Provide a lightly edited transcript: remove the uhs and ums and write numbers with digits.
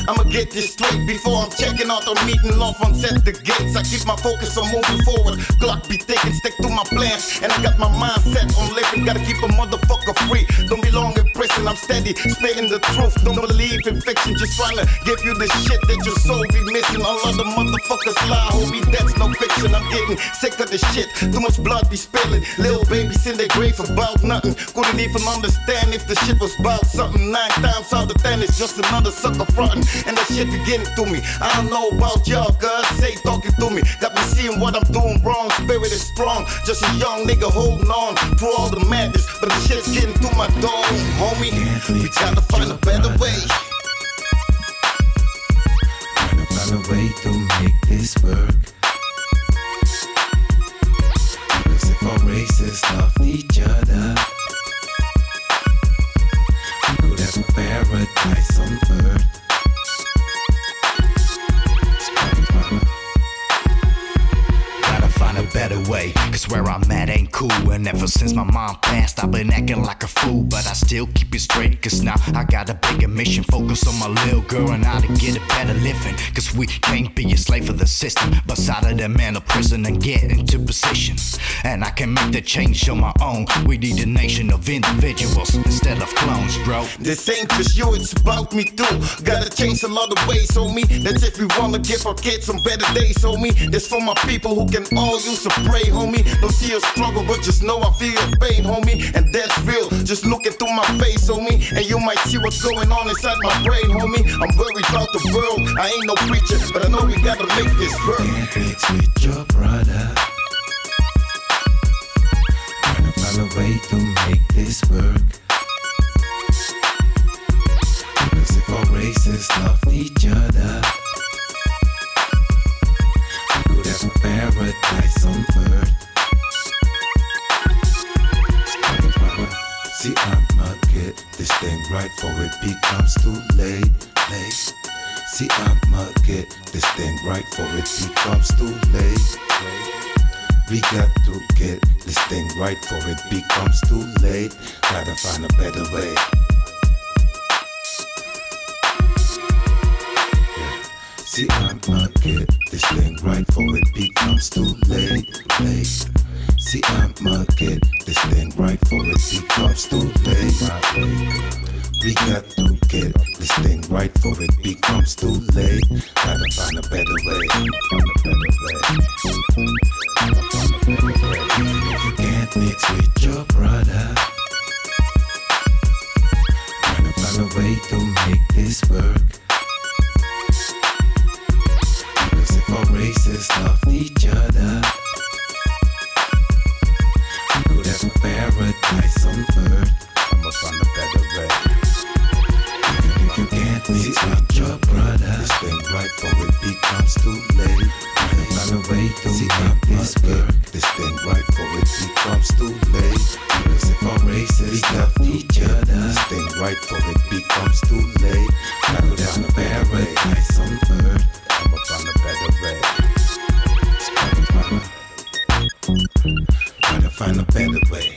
I'ma get this straight before I'm checking out or meeting love on set the gates. I keep my focus on moving forward. Clock be ticking, stick to my plans. And I got my mind set on living. Gotta keep a motherfucker free. Don't belong in prison, I'm steady, spitting the truth. Don't believe in fiction, just trying to give you the shit that your soul be missing. All other motherfuckers lie, homie, that's no fiction. I'm getting sick of the shit, too much blood be spilling. Little babies in their grave about nothing. Couldn't even understand if the shit was about something. 9 times out of 10 it's just another sucker frontin'. And that shit be getting to me. I don't know about y'all, cuz say talking to me. Got me seeing what I'm doing wrong, spirit is strong. Just a young nigga holding on through all the madness. But the shit's getting to my dome, homie. We gotta find a better way. Gotta find a way to make this work. Because if our races loved each other, we could have a paradise on earth. Better way, cause where I'm at ain't cool. And ever since my mom passed, I've been acting like a fool. But I still keep it straight, cause now I got a bigger mission. Focus on my little girl and how to get a better living. Cause we can't be a slave for the system, but out of the mental prison and get into position. And I can make the change on my own. We need a nation of individuals instead of clones, bro. This ain't just you, it's about me too. Gotta change a lot of ways, homie. That's if we wanna give our kids some better days, homie. That's for my people who can all use a pray, homie. Don't see a struggle, but just know I feel your pain, homie. And that's real, just look into my face, homie. And you might see what's going on inside my brain, homie. I'm worried about the world, I ain't no preacher, but I know we gotta make this work. Can't mix with your brother. Gotta find a way to make this work. Because if our races loved each other, we could have a paradise on earth. See, I'ma get this thing right before it becomes too late. See, I'ma get this thing right before it becomes too late. We got to get this thing right before it becomes too late. Gotta find a better way. See, I'ma get this thing right before it becomes too late. See, I'ma get this thing right before it becomes too late. We got to get this thing right before it becomes too late. Gotta find a better way. If you can't mix with your brother, gotta find a way to make this work. Because if our races loved each other, we could have a paradise on earth. I'ma find a better way. If you can't mix with your brother, this thing right before it becomes too late. Gotta find a way to make this work. This thing right before it becomes too late. Because if our races loved each other, this thing right before it becomes too late. Gotta find a paradise on earth. I'ma find a better way. Gotta find a better way.